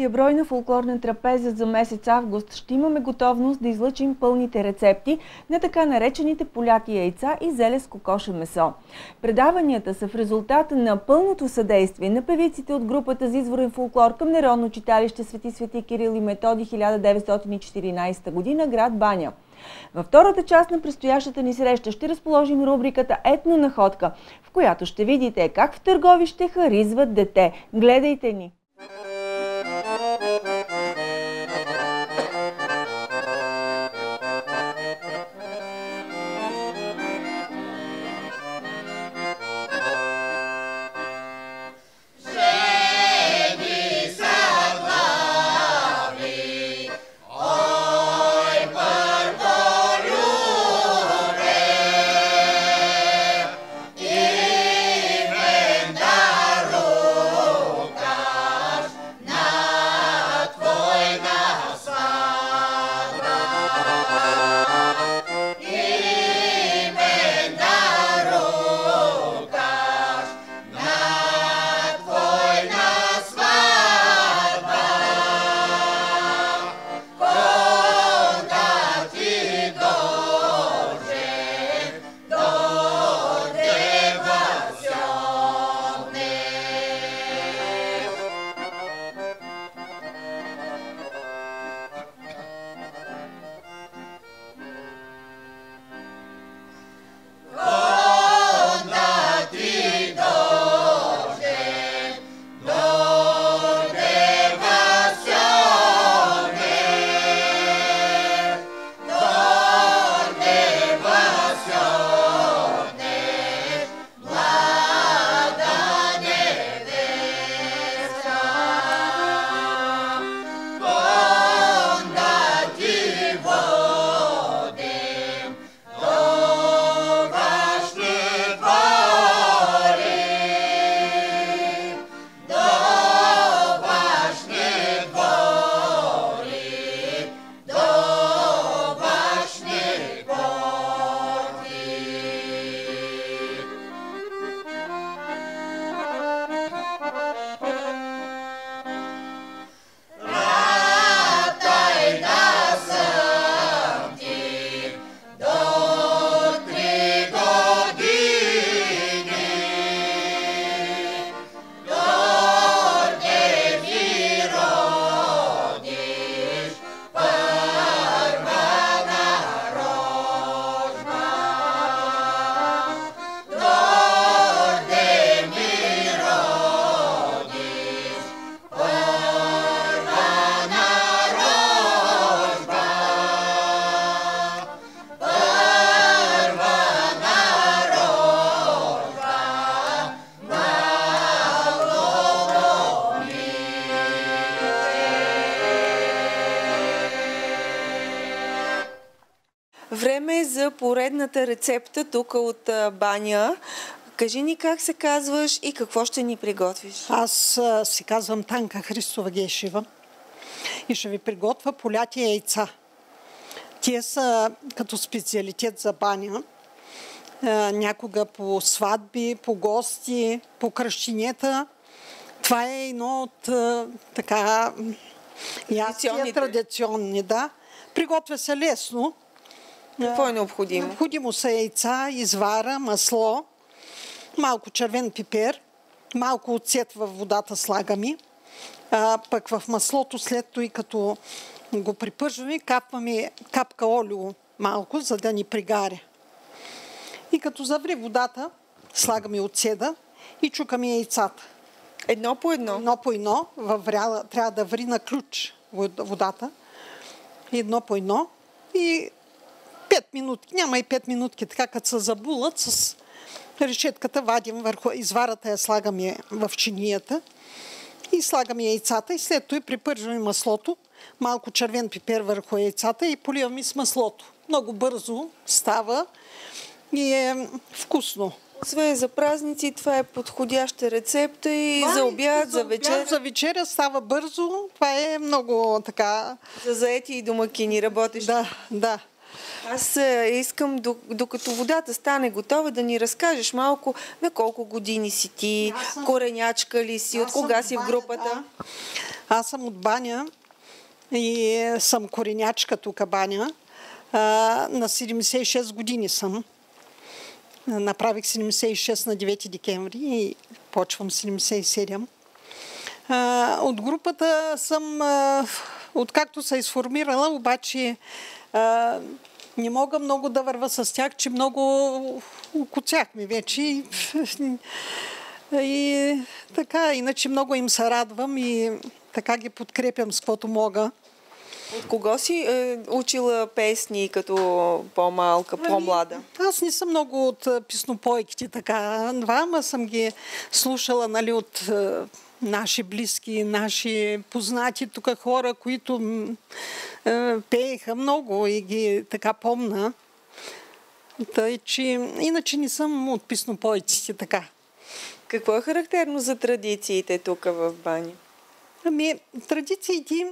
новия брой на фолклорна трапеза за месец август ще имаме готовност да излъчим пълните рецепти на така наречените поляти яйца и зеле с кокоше месо. Предаванията са в резултат на пълното съдействие на певиците от групата за изворен фолклор към Народно читалище Свети Кирил и Методи 1914 година, град Баня. Във втората част на предстоящата ни среща ще разположим рубриката Етнонаходка, в която ще видите как в Търговище харизват дете. Гледайте ни! Време е за поредната рецепта тук от Баня. Кажи ни как се казваш и какво ще ни приготвиш. Аз се казвам Танка Христова Гешева и ще ви приготвя поляти яйца. Тие са като специалитет за баня. Някога по сватби, по гости, по кръщинета. Това е едно от така ястия традиционни, да. Приготвя се лесно. Какво е необходимо? Необходимо са яйца, извара, масло, малко червен пипер, малко оцет във водата слагаме. Пък в маслото след това, като го припържваме, капваме капка олио малко, за да ни пригаря. И като заври водата, слагаме оцеда и чукаме яйцата. Едно по едно? Едно по едно. Трябва да ври на ключ водата. Едно по едно. И 5 минутки, няма и 5 минутки, така като се забулат, с решетката вадим върху изварата, я слагаме в чинията и слагаме яйцата и след това припържваме маслото, малко червен пипер върху яйцата и поливаме с маслото. Много бързо става и е вкусно. Освен за празници, това е подходяща рецепта и за обяд, за вечеря. За вечеря става бързо, това е много така... За заети и домакини работещи. Да. Аз искам, докато водата стане готова, да ни разкажеш малко на колко години си ти, коренячка ли си, от кога си в групата? Да. Аз съм от Баня и съм коренячка тук Баня. На 76 години съм. Направих 76 на 9 декември и почвам 77. От групата съм, откакто се изформирала, обаче не мога много да върва с тях, че много окоцяхме вече. И така, иначе много им се радвам и така ги подкрепям с каквото мога. От кого си учила песни като по-малка, по-млада? Аз не съм много от песнопойките така. Ама съм ги слушала, нали, от наши близки, наши познати тук хора, които пееха много и ги така помна. Тъй, че иначе не съм от песнопойците така. Какво е характерно за традициите тук в Баня? Традициите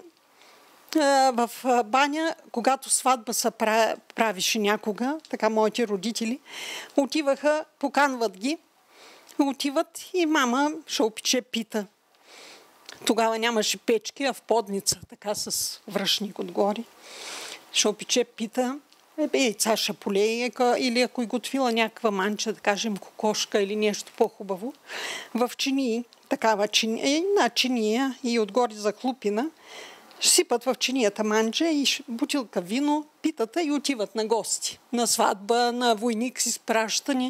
в Баня, когато сватба се правише някога, така моите родители, отиваха, поканват ги, отиват и мама ще опече пита. Тогава нямаше печки, а в подница, така с връшник отгоре. Ще опече пита, яйца ще полее, или ако е готвила някаква манча, да кажем кокошка или нещо по-хубаво, в чинии, такава една чиния и отгоре захлупина, сипат в чинията манджа и бутилка вино, питата и отиват на гости. На сватба, на войник с изпращане.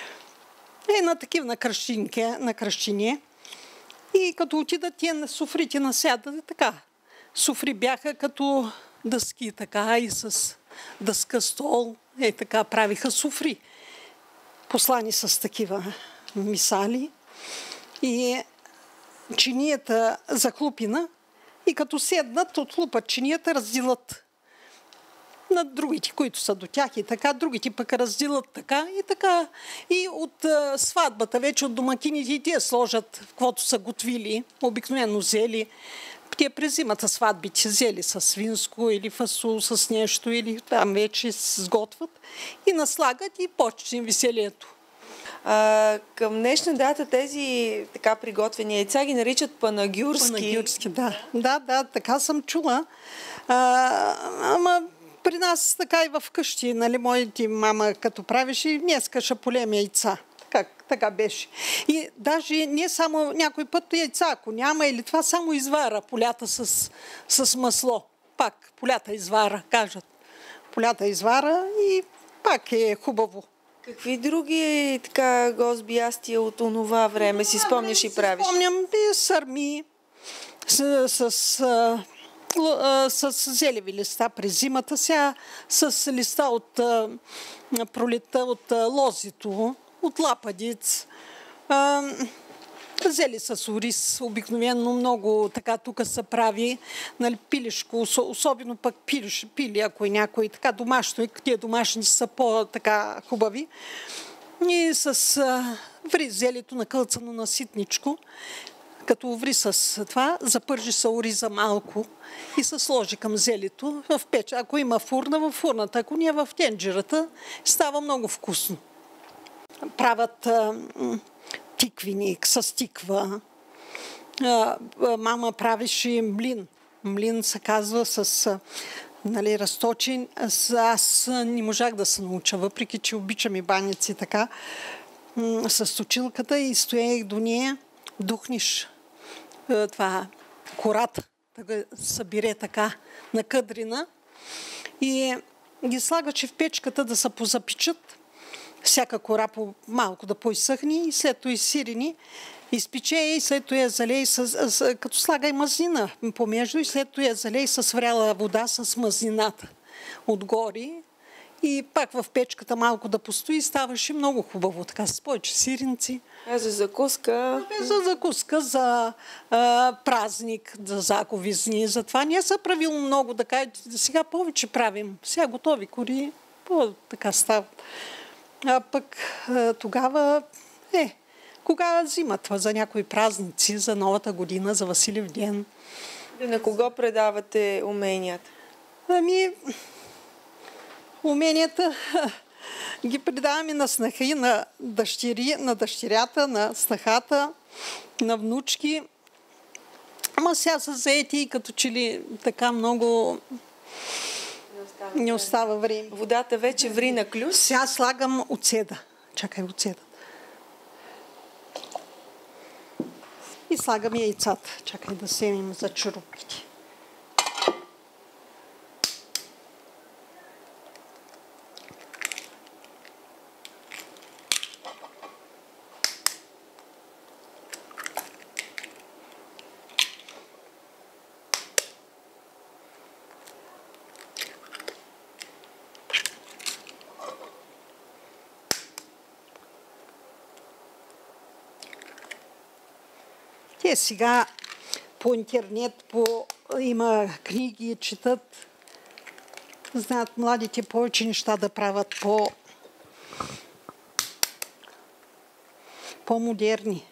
На такива на кръщине. И като отидат тия на суфрите насядат така. Суфри бяха като дъски, така и с дъска стол. Така правиха суфри. Послани с такива мисали. И чинията захлупина. И като седнат, отлупат чинията, разделят на другите, които са до тях и така, другите пък разделят така и така. И от сватбата вече от домакините и тия сложат, в каквото са готвили, обикновено зели. Те през зимата сватбите зели с свинско или фасул с нещо, или там вече сготвят и наслагат и почне веселието. Към днешна дата тези така приготвени яйца ги наричат панагюрски. Панагюрски, да. Да, така съм чула. Ама при нас така и в къщи, нали, моята мама като правеше, днеска ще полем яйца. Така беше. И даже не само някой път яйца, ако няма или това, само извара полята с масло. Пак полята извара, кажат. Полята извара и пак е хубаво. Какви други така гостбиястия от онова време си спомняш и правиш? Спомням и сърми с зелеви листа през зимата, сега с листа от пролетта от лозито, от лападиц. Зели с ориз, обикновено много така тук се прави, нали, пилешко, особено пък пили, ако е някой така домашно, и тия домашни са по-така хубави. И с ври зелето накълцано на ситничко, като ври с това, запържи се ориза малко и се сложи към зелето в печа. Ако има фурна, в фурната, ако не е в тенджерата, става много вкусно. Правят тиквеник с тиква. Мама правеше млин. Млин се казва с разточен. Аз не можах да се науча, въпреки че обичам и баници така. С точилката и стоях до нея, духнеш това кората, да го събере така на къдрина и ги слагаше в печката да се позапичат. Всяка кора малко да поизсъхне и след това изсирени, изпече и след това я залей като слага и мазнина помежду и след това я залей с вряла вода с мазнината отгоре и пак в печката малко да постои и ставаше много хубаво, така с повече сиренци. За закуска? За закуска, за празник, за заговизни, затова ние са правило много, така сега повече правим, сега готови кори, така стават. А пък тогава, кога зимата за някои празници, за Новата година, за Василев ден. На кого предавате уменията? Уменията ги предаваме на снахи, на дъщери, на дъщерята, на снахата, на внучки. Ама сега са заети и като че ли така много не остава време. Водата вече ври на клюз. Сега слагам оцеда. Чакай, оцеда. И слагам яйцата. Чакай да сеем за черупките. Те сега по интернет, има книги, четат, знаят младите повече неща да правят по-модерни.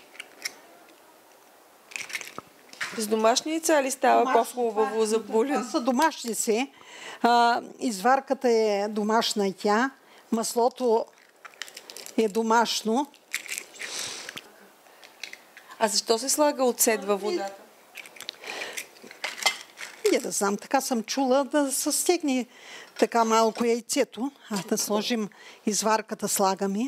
С домашни яйца ли става по-хубаво за булен? Това са домашни се. Изварката е домашна и тя. Маслото е домашно. А защо се слага оцет във водата? Не да знам, така съм чула да се стегне така малко яйцето. Да сложим изварката, слагаме.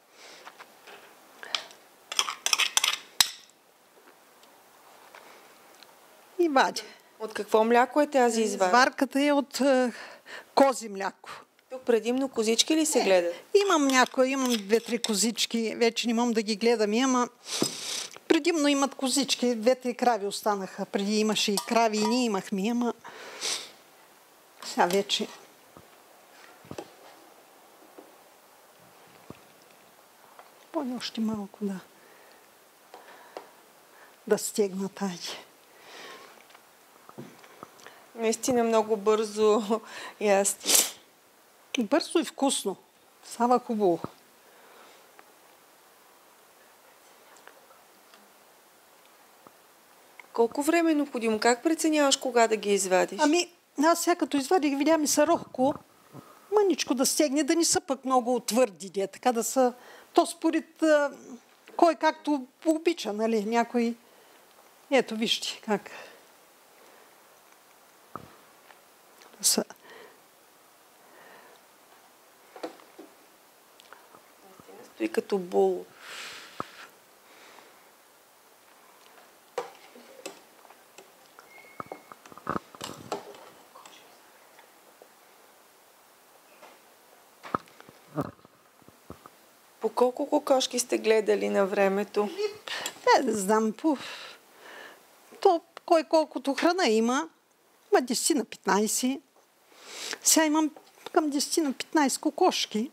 И вади. От какво мляко е тази изварка? Изварката е от кози мляко. Тук предимно козички ли се гледат? Имам 2-3 козички, вече не мога да ги гледам, ама предимно имат козички, 2-3 крави останаха. Преди имаше и крави, и ние имахме, ама сега вече. Още малко да стегна тази. Наистина много бързо ясти. Бързо и вкусно. Става хубаво. Колко време е необходимо? Как преценяваш кога да ги извадиш? Аз сега като извадих, видя ми са рохко, мъничко да стегне, да не са пък много твърди, така да са. То според кой както обича, нали? Някой. Ето, вижте как. Са. Стои като бул. По колко кокошки сте гледали на времето? Не знам. То кой колкото храна има. 10 на 15. Сега имам към 10 на 15 кокошки.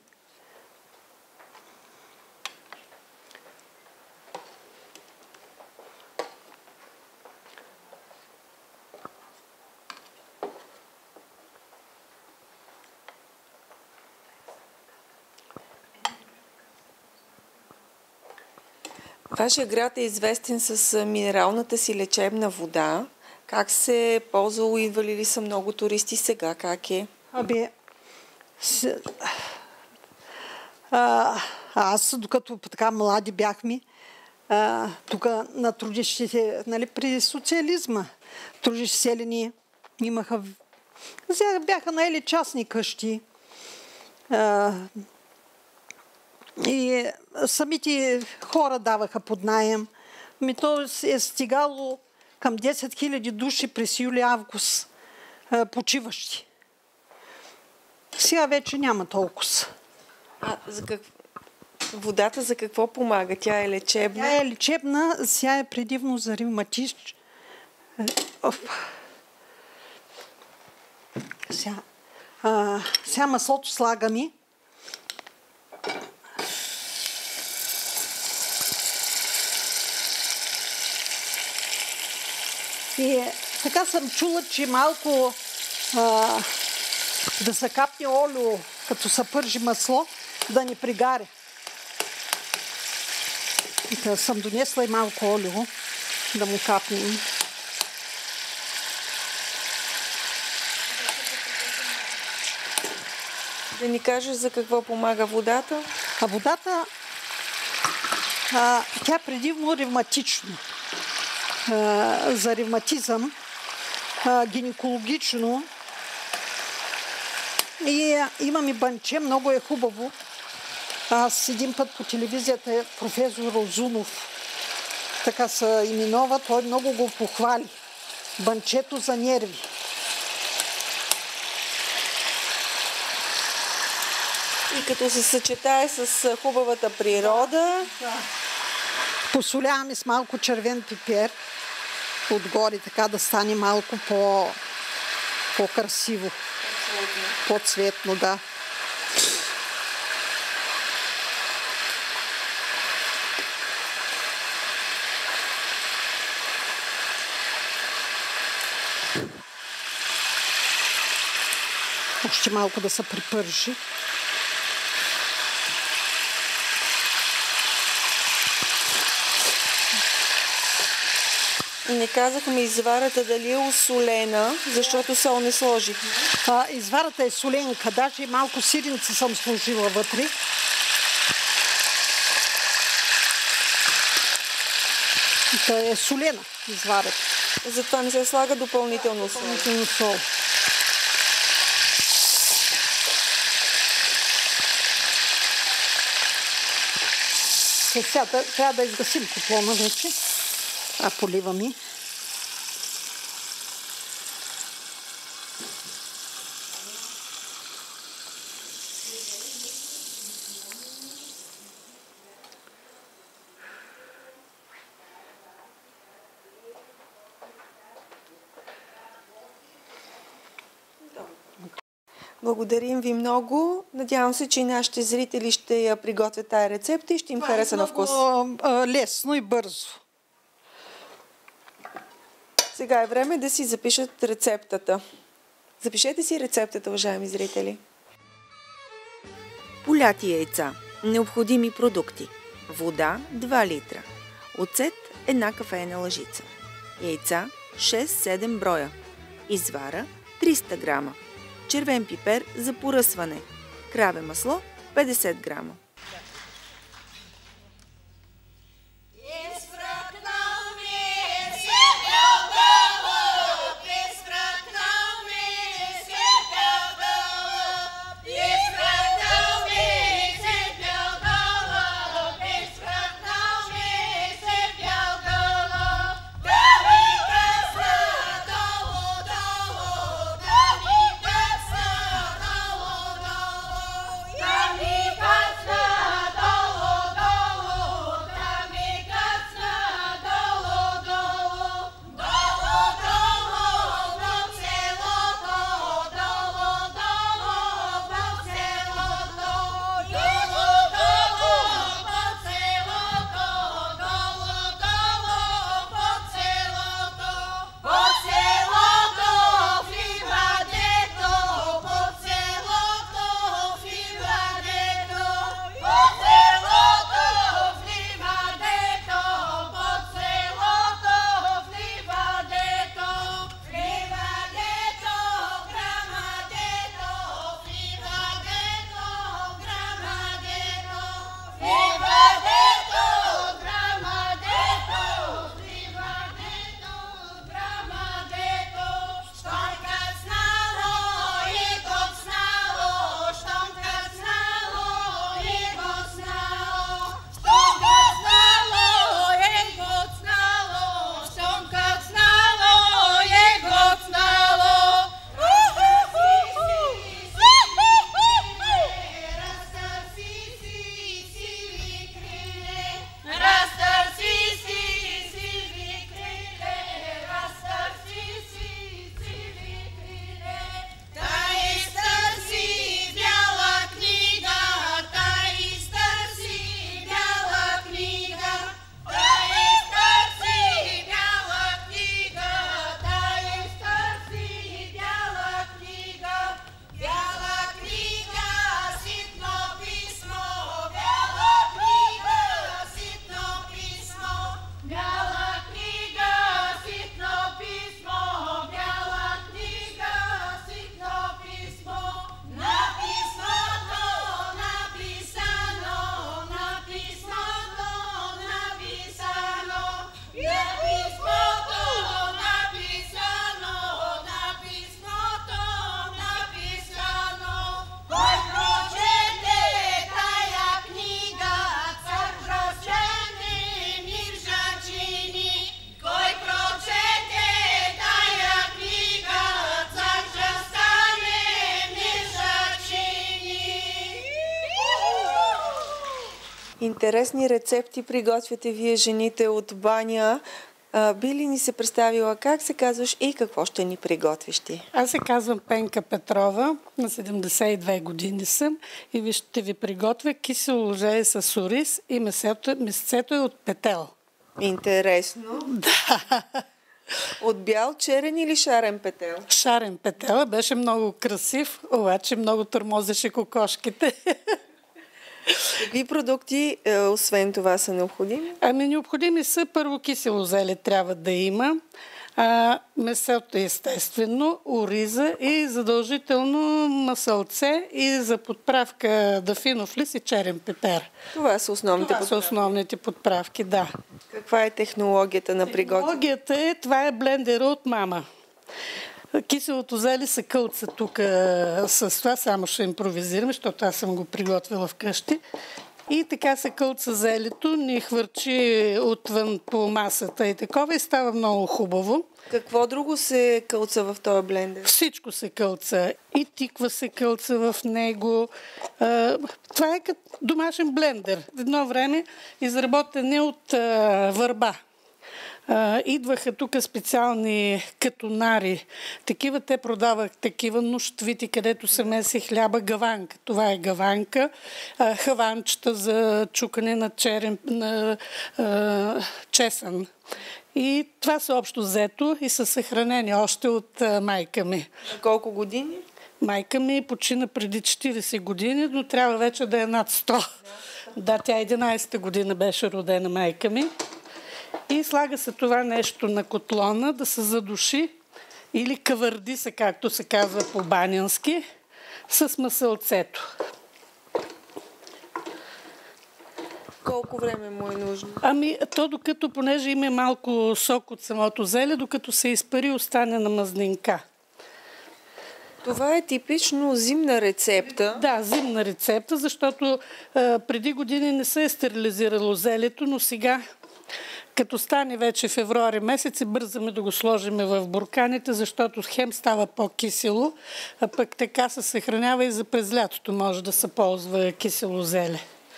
Вашия град е известен с минералната си лечебна вода. Как се е ползвало? Идвали ли са много туристи сега? Как е? Аз, докато така млади бяхме, тук на трудещите, нали, при социализма, трудещи селени имаха, бяха наели частни къщи. И самите хора даваха под наем. То е стигало към 10 000 души през юли-август почиващи. Сега вече няма толкова. Водата за какво помага? Тя е лечебна? Тя е лечебна, сега е предимно за ревматизм. Сега маслото слагаме. И така съм чула, че малко да се капне олио, като се пържи масло, да не пригаре. И съм донесла и малко олио, да му капнем. Да ни кажеш за какво помага водата? А водата, тя предимно ревматично. За ревматизъм, гинекологично. И имаме банче, много е хубаво. Аз един път по телевизията професор Озунов, така се именува, той много го похвали. Банчето за нерви. И като се съчетае с хубавата природа. Да. Посоляваме с малко червен пипер отгоре, така да стане малко по-красиво. По-цветно, да. Още малко да се припържи. И не казахме изварата дали е осолена, защото сол не сложихме. Изварата е соленка, даже малко сиренце съм сложила вътре. Та е солена изварата. Затова не се слага допълнително сол. Допълнително сол. Сега трябва да изгасим котлона вече. Поливаме. Благодарим ви много. Надявам се, че и нашите зрители ще я приготвят тая рецепта и ще им хареса на вкус. Лесно и бързо. Сега е време да си запишат рецептата. Запишете си рецептата, уважаеми зрители. Поляти яйца. Необходими продукти. Вода 2 литра. Оцет 1 кафена лъжица. Яйца 6-7 броя. Извара 300 грама. Червен пипер за поръсване. Краве масло 50 грама. Yes, Интересни рецепти приготвяте вие, жените от баня. Би ли ни се представила как се казваш и какво ще ни приготвиш ти? Аз се казвам Пенка Петрова, на 72 години съм и ще ви приготвя кисело лъже с ориз и месецето е от петел. Интересно. Да. От бял, черен или шарен петел? Шарен петел, беше много красив, обаче много тормозеше кокошките. Какви продукти, освен това, са необходими? Необходими са първо кисело зеле трябва да има, месото естествено, ориза и задължително масълце и за подправка дафинов лист и черен пепер. Това са основните подправки, да. Каква е технологията на приготвяне? Това е блендера от мама. Киселото зеле се кълца тук с това, само ще импровизирам, защото аз съм го приготвила вкъщи. И така се кълца зелето, ни хвърчи отвън по масата и такова и става много хубаво. Какво друго се кълца в този блендер? Всичко се кълца. И тиква се кълца в него. Това е като домашен блендер. В едно време изработен от върба. Идваха тук специални катунари. Такива те продавах, такива нощвити, където се меси хляба, гаванка. Това е гаванка. Хаванчета за чукане на чесън. И това са общо взето и са съхранени още от майка ми. Колко години? Майка ми почина преди 40 години, но трябва вече да е над 100. Да, тя 11-та година беше родена майка ми. И слага се това нещо на котлона да се задуши или кавърди се, както се казва по-банянски, с масълцето. Колко време му е нужно? То докато, понеже има малко сок от самото зеле, докато се изпари, остане на мазнинка. Това е типично зимна рецепта. Да, зимна рецепта, защото преди години не се е стерилизирало зелето, но сега, като стане вече февруари месец, бързаме да го сложим в бурканите, защото хем става по-кисело, а пък така се съхранява и за през лятото може да се ползва кисело зеле.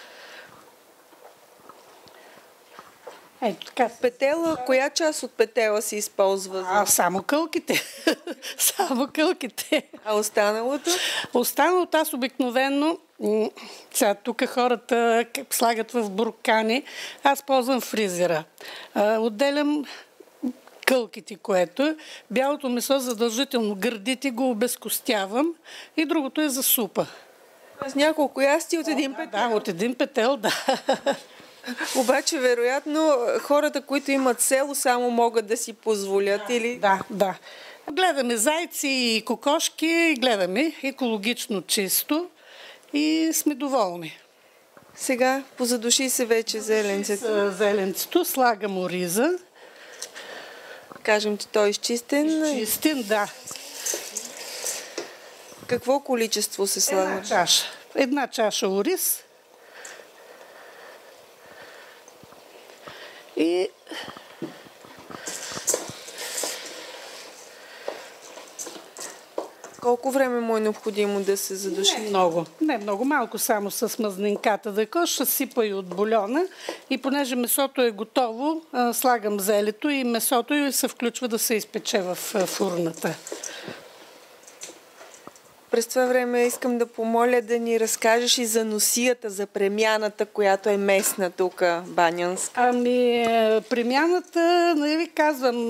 Ето така. Петела, коя част от петела се използва? Само кълките. Само кълките. А останалото? Останалото аз обикновено, сега тук хората слагат в буркани, аз ползвам фризера. Отделям кълките, което е. Бялото месо задължително гърдите го обезкостявам и другото е за супа. С няколко ясти от един петел? Да, от един петел, да. Обаче, вероятно, хората, които имат село, само могат да си позволят, или? Да. Гледаме зайци и кокошки, гледаме екологично чисто и сме доволни. Сега позадуши се вече зеленцето. Зеленцето, слагам ориза. Кажем, че той е изчистен. Изчистен, да. Какво количество се слага? Една чаша ориз. И колко време му е необходимо да се задуши? Не много, малко само с мазнинката да коша, сипа и от бульона и понеже месото е готово, слагам зелето и месото и се включва да се изпече в фурната. През това време искам да помоля да ни разкажеш и за носията, за премяната, която е местна тук, банянска. Премяната, нали ви казвам,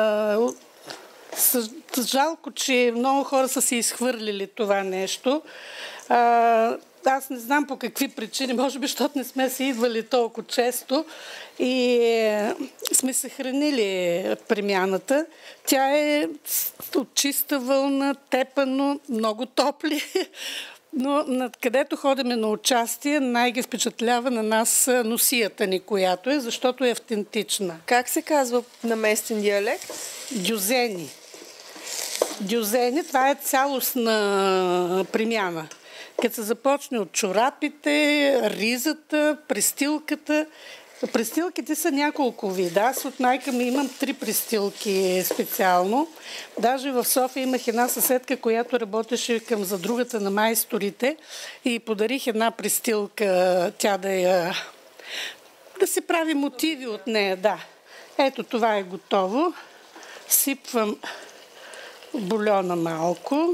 жалко, че много хора са си изхвърлили това нещо. Аз не знам по какви причини, може би, защото не сме си идвали толкова често и сме съхранили премяната. Тя е от чиста вълна, тепано, много топли, но където ходиме на участие, най-ги впечатлява на нас носията ни, която е, защото е автентична. Как се казва на местен диалект? Дюзени. Дюзени, това е цялостна премяна. Като се започне от чорапите, ризата, престилката. Престилките са няколко вида. Аз от майка ми имам 3 престилки специално. Даже в София имах една съседка, която работеше към задругата на майсторите и подарих една престилка, тя да я Да се прави мотиви от нея, да. Ето, това е готово. Сипвам бульона малко.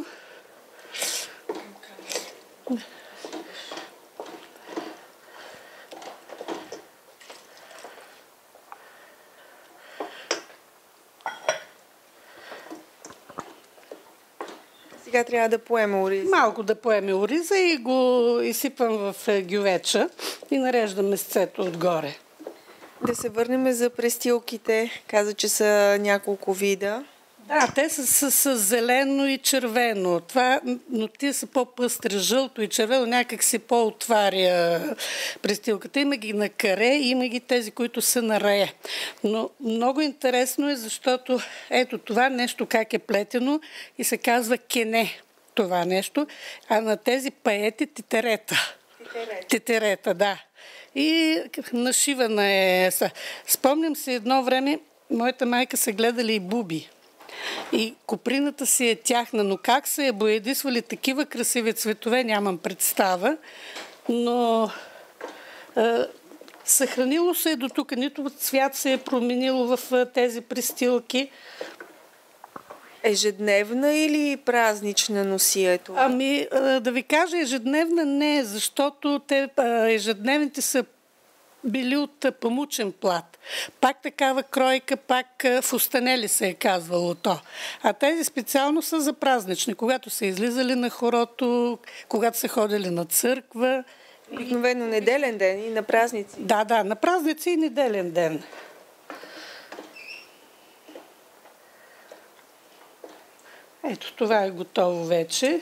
Сега трябва да поеме ориза. Малко да поеме ориза и го изсипвам в гювеча и нареждам месцето отгоре. Да се върнем за престилките. Каза, че са няколко вида. Да, те са с зелено и червено. Но тия са по-пъстри, жълто и червено, някак си по-отваря престилката. Има ги на каре, има ги тези, които са на рае. Но много интересно е, защото ето това нещо как е плетено и се казва кене, това нещо, а на тези паети тетерета. Тетерета, да. И нашивана е. Спомням се едно време, моята майка са гледали и буби. И коприната си е тяхна, но как са я боядисвали такива красиви цветове, нямам представа, но съхранило се е до тук, нито цвят се е променило в тези престилки. Ежедневна или празнична носието? Ами, да ви кажа, ежедневна не, защото ежедневните са били от памучен плат. Пак такава кройка, пак фустанели се е казвало то. А тези специално са за празнични, когато са излизали на хорото, когато са ходили на църква. Обикновено неделен ден и на празници. Да, на празници и неделен ден. Ето, това е готово вече.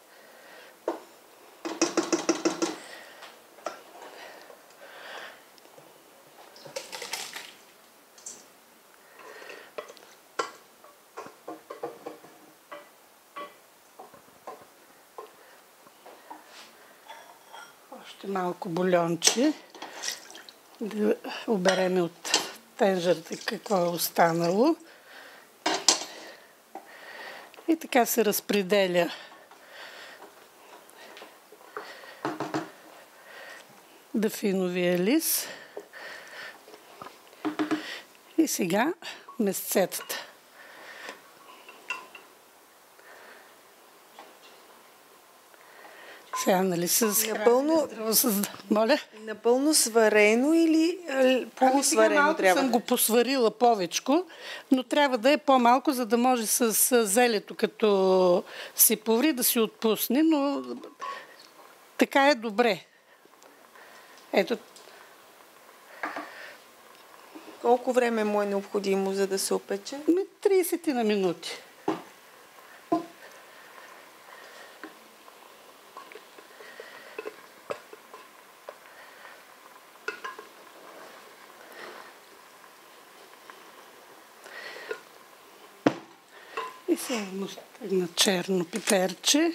Още малко бульонче. Да обереме от тенжерата какво е останало. И така се разпределя дафиновия лист. И сега месцетата. Сега, нали, Напълно сварено или полусварено трябва? Съм го посварила повечко, но трябва да е по-малко, за да може с зелето, като си поври, да си отпусне, но така е добре. Ето. Колко време му е необходимо, за да се опече? 30 на минути. И сега му стегна черно пиперче.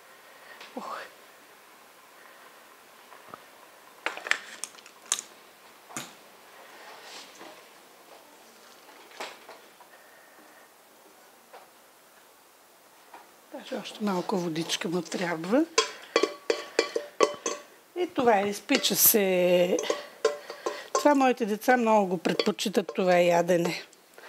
Даже още малко водичка му трябва. И това изпича се. Това моите деца много го предпочитат, това ядене.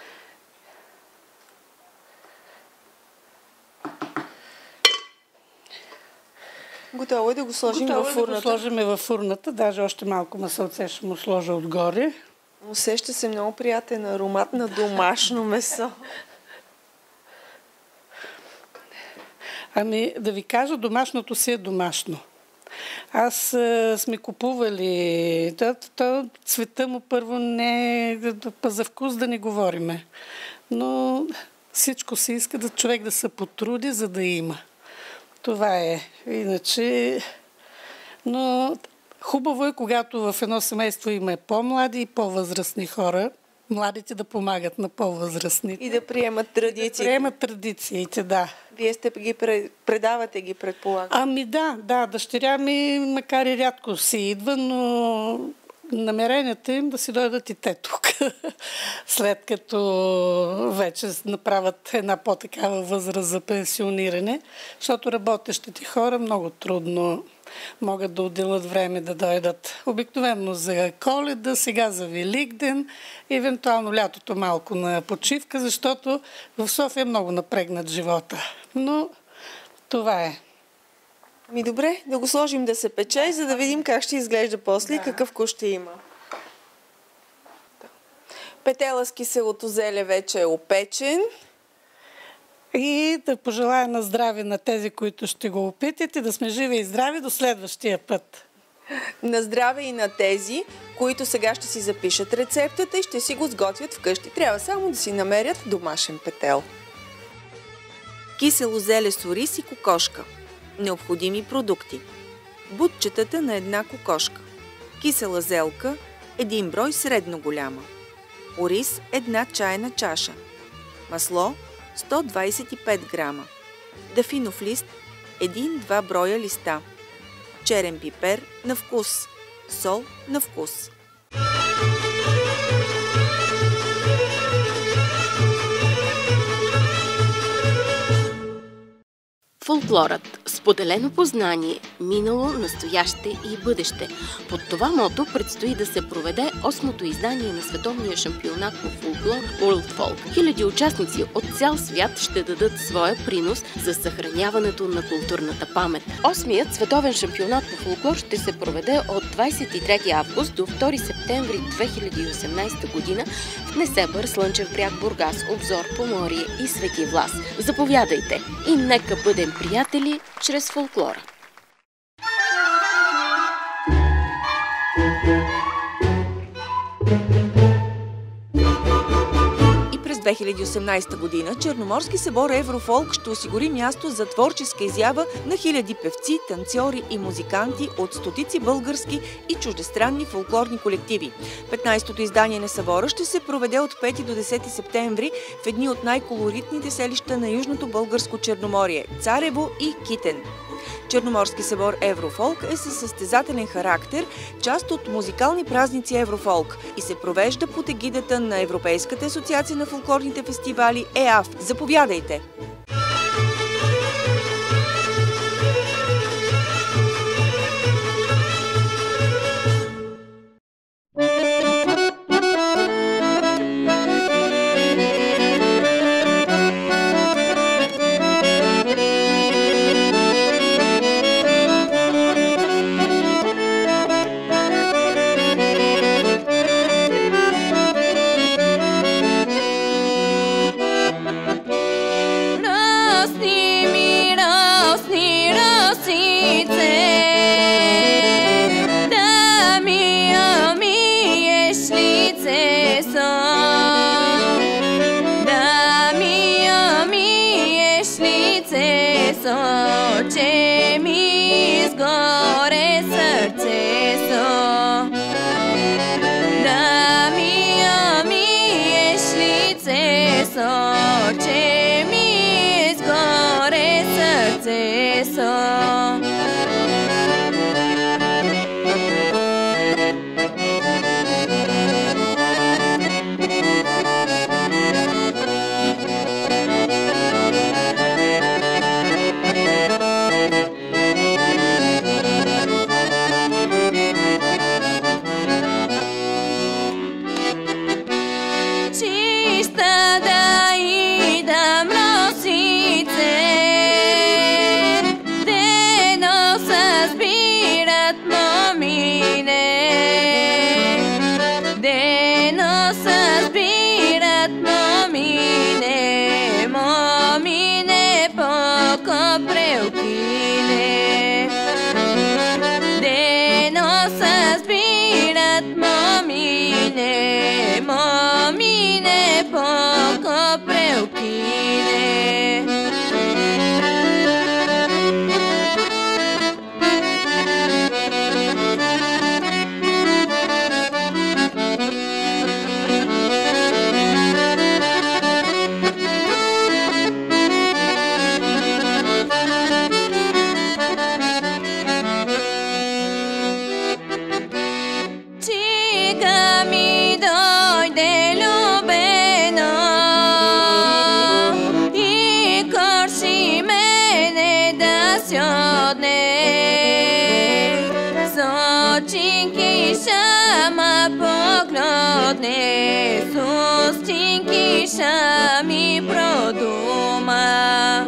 Готово е да го сложим във фурната. Да го сложим във фурната. Даже още малко масълце ще му сложа отгоре. Усеща се много приятен аромат на домашно месо. Ами, да ви кажа, домашното си е домашно. Аз сме купували. Цвета му първо не е за вкус да не говориме. Но всичко се иска да човек да се потруди, за да има. Това е. Иначе. Но хубаво е, когато в едно семейство има по-млади и по-възрастни хора. Младите да помагат на по-възрастните. И да приемат традициите. Да приемат традициите, да. Вие сте ги предавате ги, предполагам. Ами да, дъщеря ми, макар и рядко си идва, но намеренията им да си дойдат и те тук, след като вече направят една по-такава възраст за пенсиониране, защото работещите хора много трудно могат да отделят време да дойдат. Обикновено за Коледа, сега за Великден, евентуално лятото малко на почивка, защото в София много напрегнат живота. Но това е. Добре, да го сложим да се пече, за да видим как ще изглежда после и какъв вкус ще има. Петела с киселото зеле вече е опечен. И да пожелая на здраве на тези, които ще го опитат и да сме живи и здрави до следващия път. На здраве и на тези, които сега ще си запишат рецептата и ще си го сготвят вкъщи. Трябва само да си намерят домашен петел. Кисело зеле с ориз и кокошка. Необходими продукти: бутчетата на една кокошка, кисела зелка, 1 брой средно голяма, ориз 1 чайна чаша, масло 125 грама, дафинов лист 1-2 броя листа, черен пипер на вкус, сол на вкус. Фолклорът – споделено познание, минало, настояще и бъдеще. Под това мото предстои да се проведе 8-то издание на световния шампионат по фолклор World Folk. Хиляди участници от цял свят ще дадат своя принос за съхраняването на културната памет. 8-ият световен шампионат по фолклор ще се проведе от 23 август до 2 септември 2018 година в Несебър, Слънчев бряг, Бургас, Обзор, Поморие и Свети Влас. Заповядайте и нека бъдем приятели чрез фолклора. През 2018 година Черноморски събор Еврофолк ще осигури място за творческа изява на хиляди певци, танцори и музиканти от стотици български и чуждестранни фолклорни колективи. 15-то издание на събора ще се проведе от 5 до 10 септември в едни от най-колоритните селища на Южното българско Черноморие – Царево и Китен. Черноморски събор Еврофолк е със състезателен характер, част от музикални празници Еврофолк и се провежда под егидата на Европейската асоциация на фолклорните фестивали ЕАФ. Заповядайте! че ми изгоре сърцето. Да ми омиеш лицето, че ми изгоре сърцето. сьодне, сочинки шама погледне, сустинки шами продума.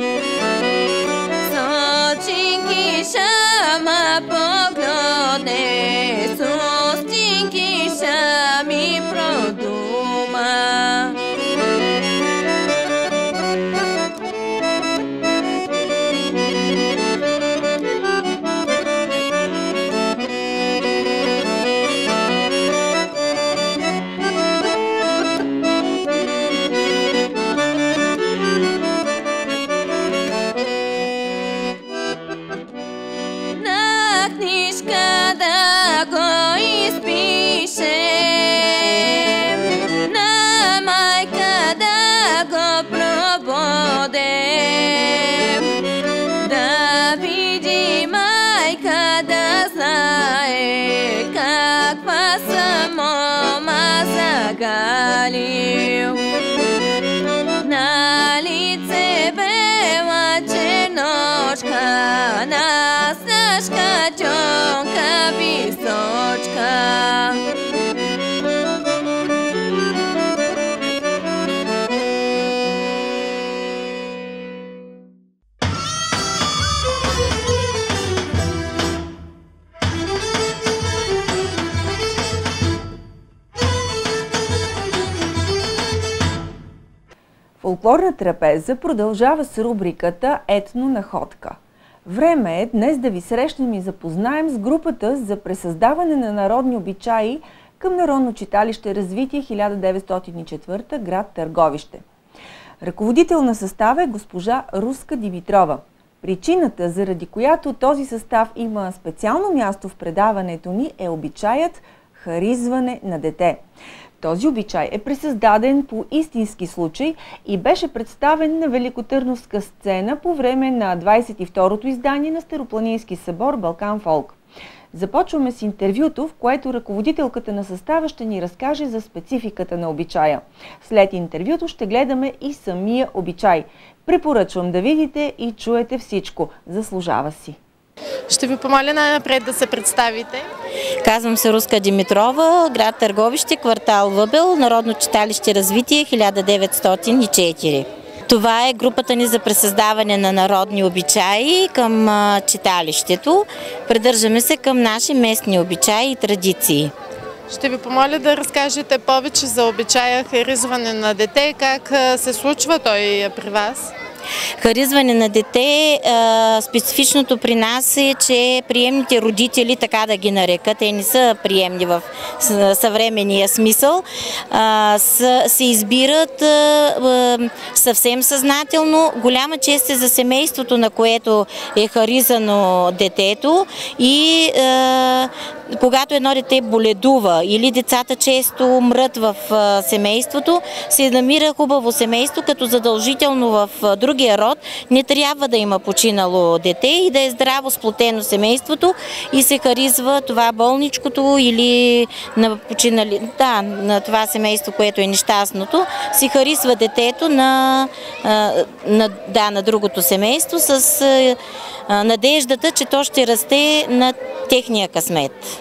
Сочинки шама погледне, сустинки шами продума. Да го изпишем, на майка да го пробудем, да види майка да знае каква съм мома загалил. На лице бела черночка, на снежка тонка височка. Фолклорна трапеза продължава с рубриката Етнонаходка. Време е днес да ви срещнем и запознаем с групата за пресъздаване на народни обичаи към Народно читалище Развитие 1904, град Търговище. Ръководител на състава е госпожа Руска Димитрова. Причината, заради която този състав има специално място в предаването ни, е обичаят харизване на дете. Този обичай е пресъздаден по истински случай и беше представен на Великотърновска сцена по време на 22-то издание на Старопланински събор Балкан Фолк. Започваме с интервюто, в което ръководителката на състава ще ни разкаже за спецификата на обичая. След интервюто ще гледаме и самия обичай. Препоръчвам да видите и чуете всичко. Заслужава си. Ще ви помоля най-напред да се представите. Казвам се Руска Димитрова, град Търговище, квартал Въбел, Народно читалище Развитие 1904. Това е групата ни за пресъздаване на народни обичаи към читалището. Придържаме се към наши местни обичаи и традиции. Ще ви помоля да разкажете повече за обичая харизване на дете. Как се случва той при вас? Харизване на дете, специфичното при нас е, че приемните родители, така да ги нарека, те не са приемни в съвременния смисъл, се избират съвсем съзнателно. Голяма чест е за семейството, на което е харизано детето, и когато едно дете боледува или децата често умрат в семейството, се намира хубаво семейство, като задължително в другия род не трябва да има починало дете и да е здраво сплотено семейството и се харизва това болничкото или на починали, на това семейство, което е нещастното, се харизва детето на другото семейство с надеждата, че то ще расте на техния късмет.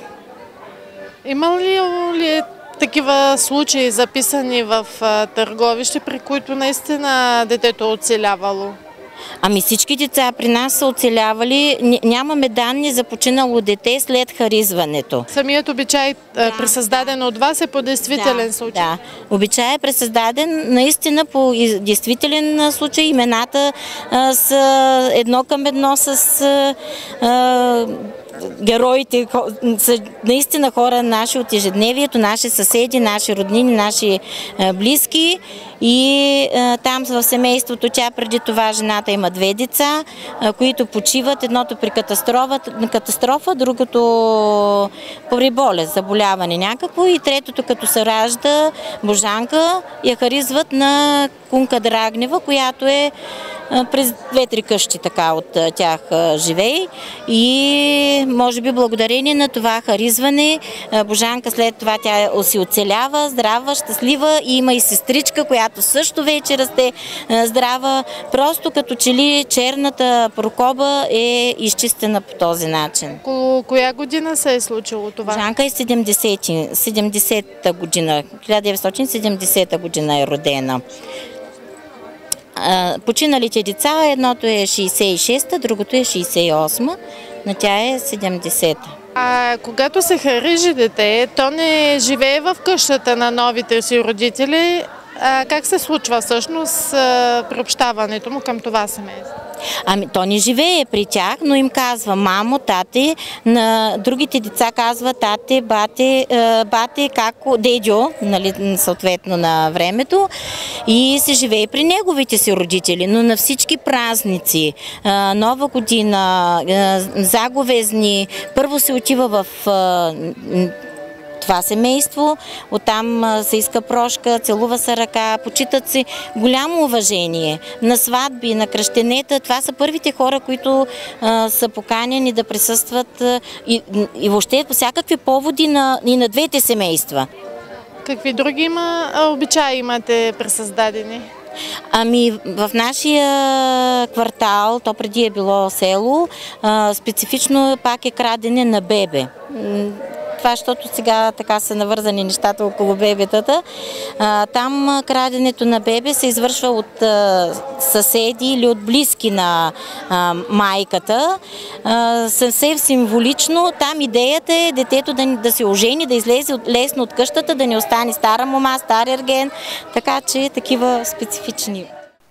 Има ли такива случаи записани в Търговище, при които наистина детето е оцелявало? Ами всички деца при нас са оцелявали. Нямаме данни за починало дете след харизването. Самият обичай, пресъздаден от вас, е по действителен случай? Да, обичай е пресъздаден наистина по действителен случай. Имената са едно към едно с героите, са наистина хора наши от ежедневието, наши съседи, наши роднини, наши близки. И там в семейството, преди това жената има 2 деца, които почиват. Едното при катастрофа, другото при болест, заболяване някакво, и третото като се ражда, Божанка, я харизват на Кунка Драгнева, която е през 2-3 къщи така от тях живее и може би благодарение на това харизване Божанка след това тя си оцелява, здрава, щастлива и има и сестричка, която също вече расте здрава. Просто като че ли черната прокоба е изчистена по този начин. Коя година се е случило това? Божанка е 70-та година, 1970 година е родена. Починалите деца, едното е 66-та, другото е 68-та, но тя е 70-та. А когато се харижи дете, то не живее в къщата на новите си родители. Как се случва всъщност приобщаването му към това семейство? Ами, то не живее при тях, но им казва мамо, тате, на другите деца казва тате, бате, како, дедьо, нали, съответно на времето, и се живее при неговите си родители, но на всички празници, Нова година, заговезни, първо се отива в това семейство, оттам се иска прошка, целува се ръка, почитат се голямо уважение. На сватби, на кръщенета, това са първите хора, които са поканени да присъстват и въобще по всякакви поводи и на двете семейства. Какви други обичаи имате пресъздадени? Ами в нашия квартал, то преди е било село, специфично пак е крадене на бебе. Това, защото сега така са навързани нещата около бебетата. Там краденето на бебе се извършва от съседи или от близки на майката. Съвсем символично. Там идеята е детето да се ожени, да излезе лесно от къщата, да не остане стара мома, стар ерген. Така че такива специфични.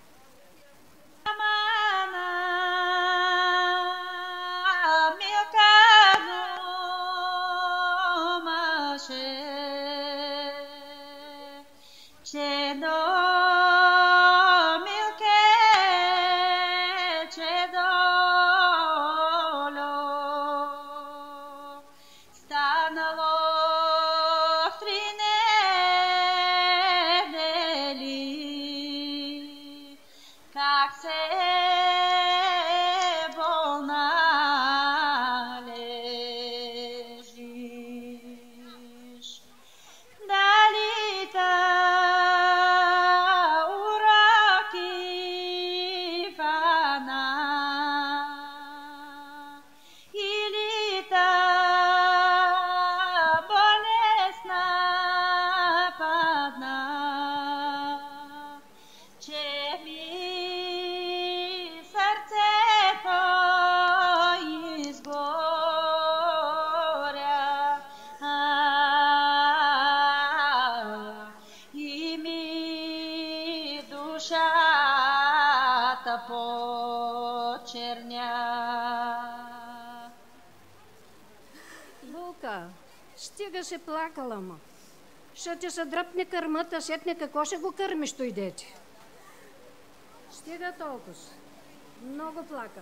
Стига се плакала, ма. Ще ти се дръпне кърмата, сетне какво ще го кърмиш той дете. Стига толкова. Много плака.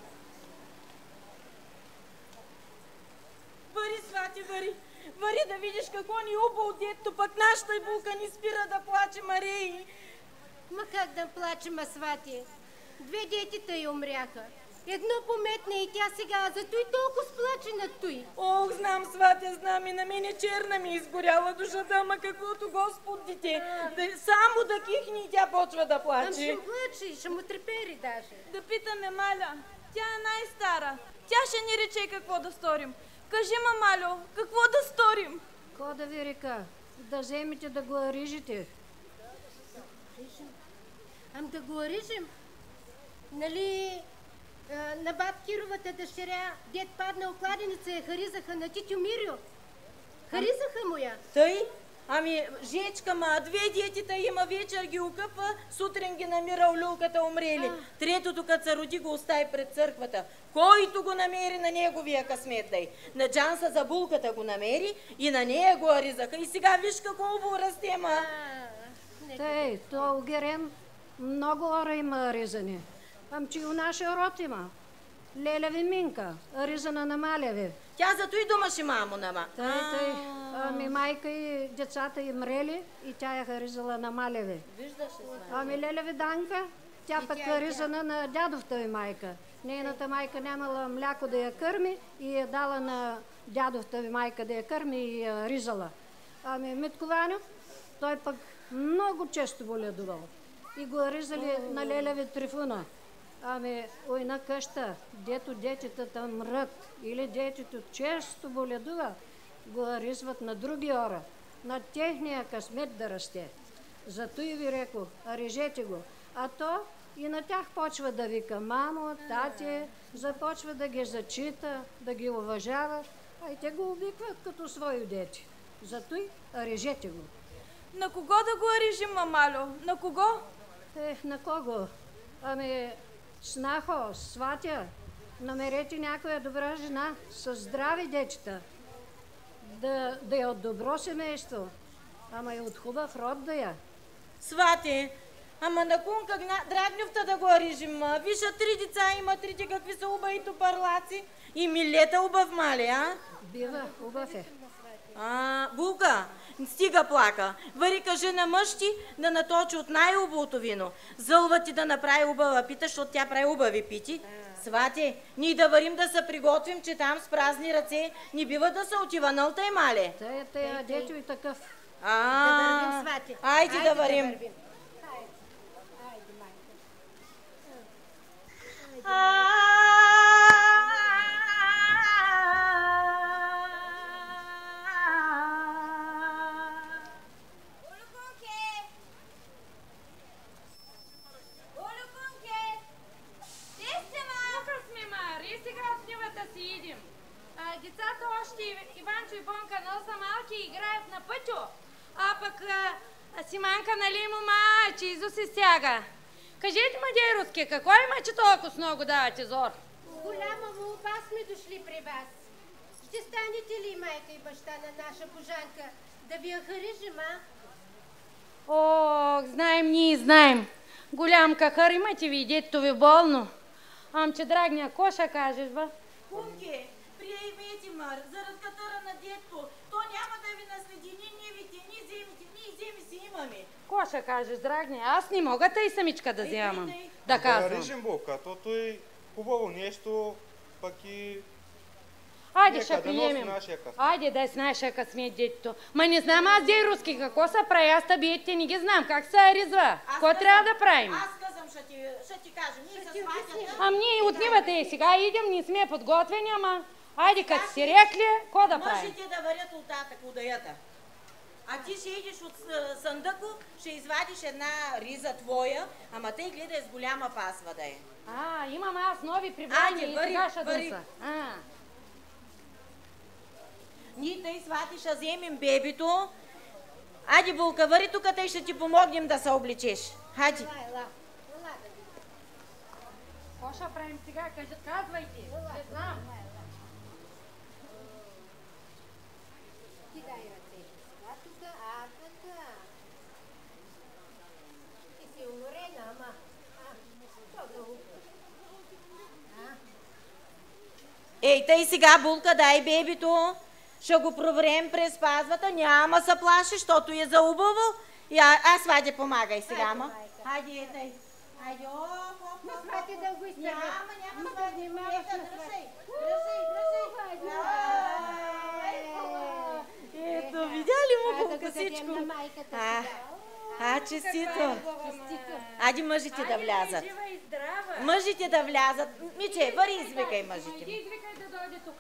Вари, свати, вари. Вари да видиш какво ни уба от детето, пък нашата булка ни спира да плаче, Марии. Ма как да плачем, свати? 2 детета й умряха. Едно пометне и тя сега, зато и толкова сплаче над той. Ох, знам, сватя, знам, и на мене черна ми изгоряла душата, ама каквото Господ дете. Само да кихни и тя почва да плаче. Ще плаче, ще му трепери даже. Да питаме Маля, тя е най-стара. Тя ще ни рече какво да сторим. Кажи, Малю, какво да сторим? Ко да ви река? Да вземете да го арижите. Ам да го арижим? Нали... на баб Кировата дъщеря, дед падна окладеница, я харизаха на титю Мирио. Харизаха му я. Тъй? Ами, жечка, 2 детета има, вечер ги укъпва, сутрин ги намира у люлката умрели. Третото, като се роди, го остави пред църквата. Който го намери, на неговия късмет дай. На Джанса за булката го намери и на нея го аризаха. И сега виж какво убаво расте, ма. Тъй, то огерен много хора има аризани. Ам че и у нашия род има. Лелеви Минка, аризана на Малеви. Тя зато и думаше мамо нама. Тъй. Ами майка и децата им мрели и тя я харизала на Малеви. Виждаш ли? Ами Лелеви Данка, Тя пък рижана на дядовта ми майка. Нейната майка нямала мляко да я кърми и я дала на дядовта ми майка да я кърми и я рижала. Ами Митко Ваню, той пък много често боледувал. И го рижали на лелеви Трифуна. Ами ойна къща, дето дететата мрът или детето често боледува, го рижват на други хора, на техния късмет да расте. Зато и ви реко, режете го. А то и на тях почва да вика мамо, тате, започва да ги зачита, да ги уважава, а и те го обикват като свои дети. Зато и режете го. На кого да го режим, мамалю? На кого? На кого? Ами, снахо, сватя, намерете някоя добра жена с здрави дечета. Да е от добро семейство, ама и от хубав род да я. Свати, ама на кунка Драгньовта да го режим. Виша 3 деца има, 3 какви са убави топарлаци. И милета убав мали, а? Бива, убав е. Булка, стига плака. Вари кажи на мъж ти да наточи от най-убавото вино. Зълва ти да направи убава пита, защото тя прави убави пити. Свати, ние да варим да се приготвим, че там с празни ръце не бива да се отива нълта и мале. Тая дето и такъв. Да вървим, Свати. Айде да варим. Децата още Иванчо и Бонка носа малки играят на пътю, а пък Симанка, нали мома, че Изо се стяга. Кажете, мадей руски, какво има, че толкова с много давате зор? Голяма молба сме дошли при вас. Ще станете ли майка и баща на наша Божанка? Да ви я харижим, а? Ох, знаем, ние знаем. Голям кахар имате ви, детето ви болно. Амче, драгня, ко ще кажеш, ба? Кумки, приемете мър, зарад катъра на детето. То няма да ви наследи ни нивите, ни земите, ни земи си имаме. Ко ще кажеш, драгня? Аз не мога тъй самичка да вземам. Да казвам. Да режим булка, тото е хубаво нещо, пък и... Айде ще приемем. Айде да е с нашия късмет, детето. Ма не знам аз дей руски какво са прави, аз табиетите не ги знам. Как се ризва? Какво трябва да правим? Аз казвам, ще ти кажем. Ние се сватят. Ам ние от нивата и сега идем, ние сме подготвени, ама... Айде като си рекли, какво да правим? Мъжите да варят лутата, кудаята. А ти ще идеш от съндъко, ще извадиш една риза твоя, ама тъй гледай с голяма пасва да е. Имам аз нови прибрани и сега ще дъса. Ние тъй свати ще вземем бебето. Айде, Булка, вари тук, тъй ще ти помогнем да се обличеш. Хайде. Какво ще правим сега? Казвайте. Не знам. Ти дай ръце. А тук, така. Ти си уморена, ама. Ей, тъй сега, Булка, дай бебето. Ще го проверим през пазвата. Няма се плаши, защото е заубаво. Аз Свади помагай сега, ама. Хайде, тъй. Хайде, На Свати да го изтърве. Няма да внимаваш на Свати. Дръжай. Ето, видя ли му колко всичко? Честито. Айде мъжите да влязат. Мъжите да влязат. Миче, вари извикай мъжите. Извикай да дойде тук.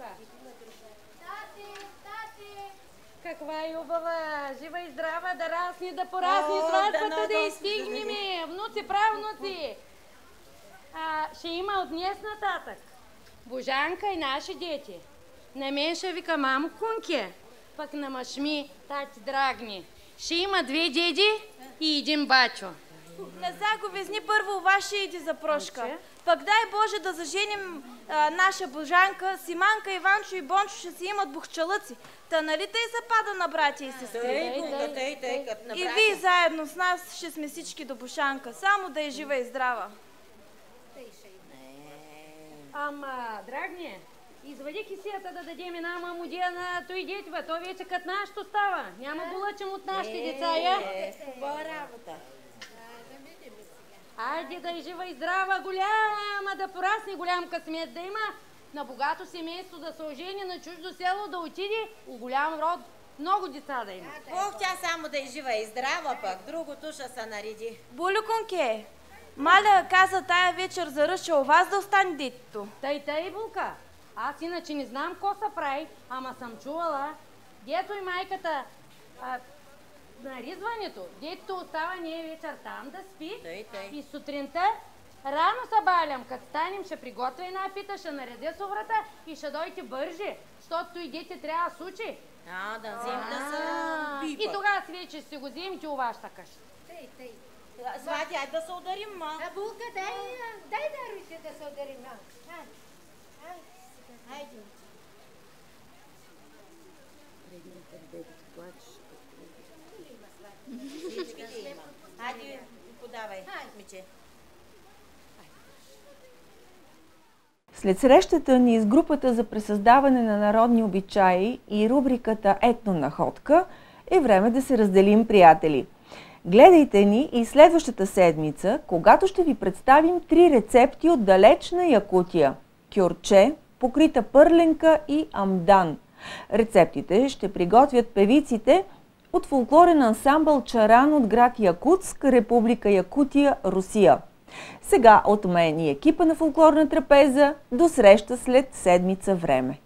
Каква е убава, жива и здрава, да расни, да порасни сватбата, да изстигнем. Внуци, правнуци. Ще има от днес нататък Божанка и наши дети. На мен ще вика мамо Кунке, пък на мъжми тати Драгни. Ще има 2 деди и 1 бачо. Не заговезни първо ваше иди за прошка. Пък дай Боже да заженим наша Божанка, Симанка, Иванчо и Бончо ще си имат бухчалъци. Та нали тъй се пада на братя и сестри? Тъй, като на и вие заедно с нас ще сме всички до Бушанка, само да е жива и здрава. Ама, Драгне, извади кисията да дадем една мамудия на той детва. Той вече като нашето става. Няма да лъчим от нашите деца, я? Хубава работа. Айде да е жива и здрава, голяма да порасне, голям късмет да има, на богато семейство да се ожени, на чуждо село да отиде, у голям род, много деца да има. Бог тя само да е жива и здрава, пък другото ще се нареди. Булюконке, маля каза тая вечер за Ръша у вас да остане детето. Тъй, Булка. Аз иначе не знам какво се прави, ама съм чувала. Дето и майката на ризването, детето остава ние вечер там да спи. И сутринта рано се балям, като станем ще приготвя една пита, ще наредя соврата и ще дойте бърже, защото и дете трябва да сучи. Да взем да се пипа. И тогава си вече ще го вземете у вашата къща. Тъй. Свати, айде да се ударим, ма. Булка, дай да Руси да се ударим. Айде. Айде, подавай, миче. След срещата ни с групата за пресъздаване на народни обичаи и рубриката Етнонаходка е време да се разделим, приятели. Гледайте ни и следващата седмица, когато ще ви представим 3 рецепти от далечна Якутия – кюрче, покрита пърленка и амдан. Рецептите ще приготвят певиците от фолклорен ансамбъл Чаран от град Якутск, Република Якутия, Русия. Сега от мен и екипа на Фолклорна трапеза до среща след седмица време.